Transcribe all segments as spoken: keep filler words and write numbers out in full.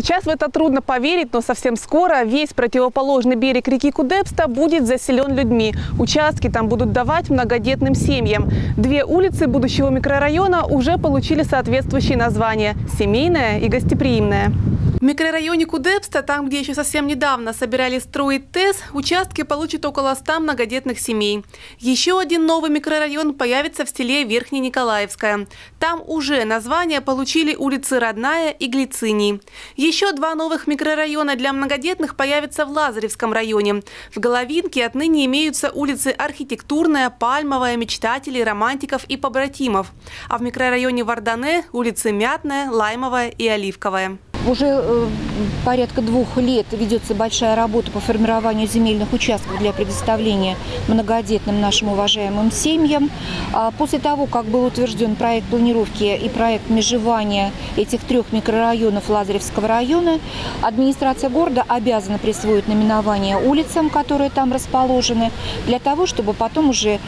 Сейчас в это трудно поверить, но совсем скоро весь противоположный берег реки Кудепста будет заселен людьми. Участки там будут давать многодетным семьям. Две улицы будущего микрорайона уже получили соответствующие названия – «Семейная» и «Гостеприимная». В микрорайоне Кудепста, там, где еще совсем недавно собирались строить ТЭС, участки получат около ста многодетных семей. Еще один новый микрорайон появится в селе Верхнениколаевское. Там уже названия получили улицы Родная и Глициний. Еще два новых микрорайона для многодетных появятся в Лазаревском районе. В Головинке отныне имеются улицы Архитектурная, Пальмовая, Мечтателей, Романтиков и Побратимов. А в микрорайоне Вардане улицы Мятная, Лаймовая и Оливковая. Уже э, порядка двух лет ведется большая работа по формированию земельных участков для предоставления многодетным нашим уважаемым семьям. А после того, как был утвержден проект планировки и проект межевания этих трех микрорайонов Лазаревского района, администрация города обязана присвоить наименование улицам, которые там расположены, для того, чтобы потом уже,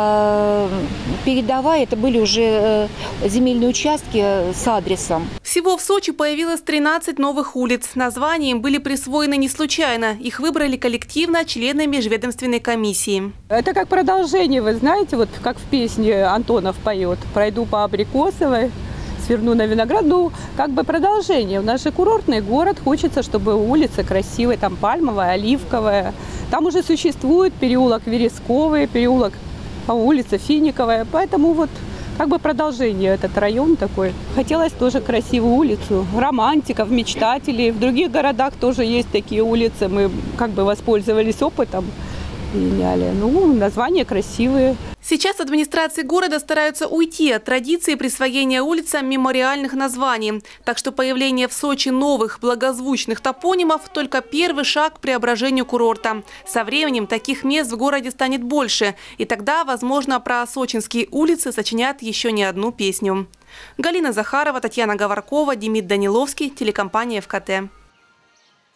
э, передавая, это были уже э, земельные участки с адресом. Всего в Сочи появилось тринадцать новых улиц. Названия им были присвоены не случайно. Их выбрали коллективно члены межведомственной комиссии. Это как продолжение, вы знаете, вот как в песне Антонов поет. «Пройду по Абрикосовой, сверну на Виноград». Ну, как бы продолжение. У нас же курортный город. Хочется, чтобы улица красивая, там Пальмовая, Оливковая. Там уже существует переулок Вересковый, переулок, улица Финиковая. Поэтому вот как бы продолжение этот район такой. Хотелось тоже красивую улицу. Романтиков, Мечтателей. В других городах тоже есть такие улицы. Мы как бы воспользовались опытом. Переняли. Ну, названия красивые. Сейчас администрации города стараются уйти от традиции присвоения улицам мемориальных названий. Так что появление в Сочи новых благозвучных топонимов – только первый шаг к преображению курорта. Со временем таких мест в городе станет больше. И тогда, возможно, про сочинские улицы сочинят еще не одну песню. Галина Захарова, Татьяна Говоркова, Демид Даниловский, телекомпания ФКТ.